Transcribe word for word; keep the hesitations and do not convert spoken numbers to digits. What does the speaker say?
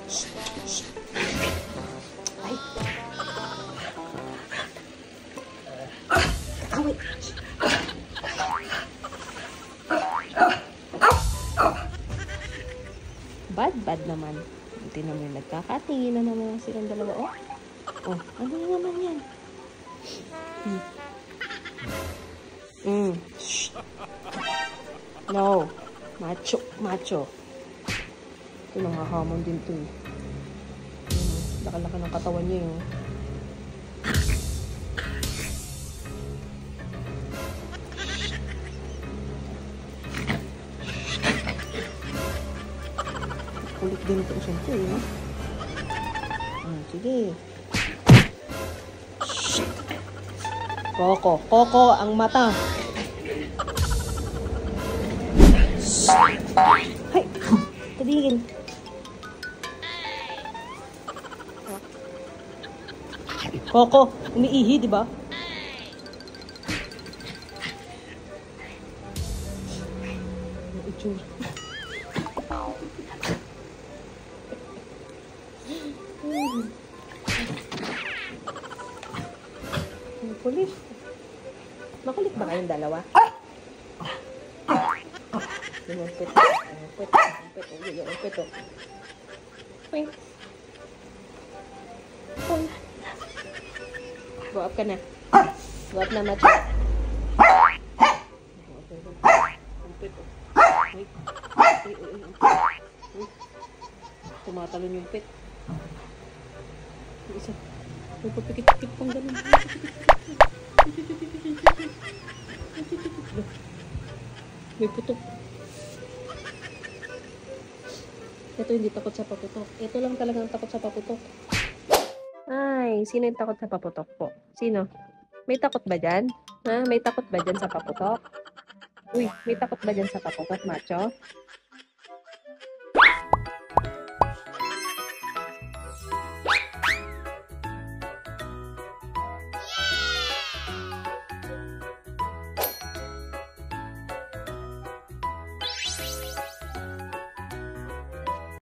Ay. Away. Bad, bad naman. Hindi naman nagkakatingin na naman silang dalawa. Oh, oh, ano naman yan? Hmm. Mm. No. Macho, macho. Ito nangahamon din to eh. Laka-laka ng katawan niya yung kulit din ito usap ko eh. Hmm, sige. Koko, Koko ang mata. Hay, tadigin. Koko, umiihi, di ba? Pulis. Makulit ba kayong dalawa? Umumpit. Umumpit. Umumpit. Umumpit. Umumpit. Uy. Uy. Go up ka na. Go up na, macho. Umumpit. Uy. Uy, uy, uy. Uy. Tumatalon yung pit. Isa. Uy, papikit-pikit pang ganun. May putok. Ito hindi takot sa paputok. Ito lang talagang takot sa paputok. Ay, sino yung takot sa paputok po? Sino? May takot ba dyan? Ha? May takot ba dyan sa paputok? Uy, may takot ba dyan sa paputok, macho?